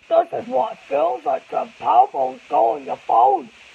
This is what feels like a powerboat going your phone.